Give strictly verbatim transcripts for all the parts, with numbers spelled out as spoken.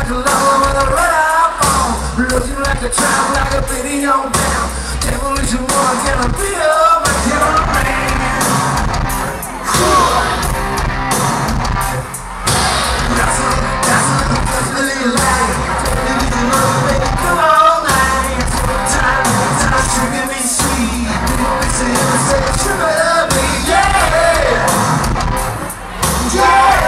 like a lover with a red eye phone. Looking like a child, like a baby on down. Devilish and more, can I be up? I can't man. That's a, that's a, that's a little light. You need to love, baby, come all night. Time, time, sugar me sweet. You want me to say, say, sugar me, yeah. Yeah.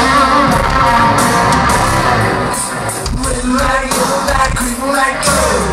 Like, like, like, like,